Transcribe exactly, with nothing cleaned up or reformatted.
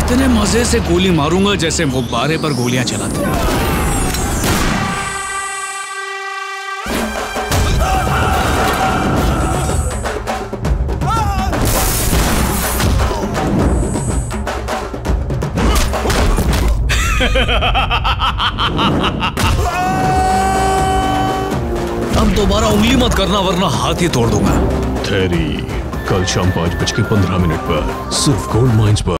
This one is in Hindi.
इतने मजे से गोली मारूंगा जैसे गुब्बारे पर गोलियां चलाते हैं। अब दोबारा उंगली मत करना वरना हाथ ही तोड़ दूंगा। थेरी, कल शाम पाँच बज के पंद्रह मिनट पर सिर्फ गोल्ड माइंस पर।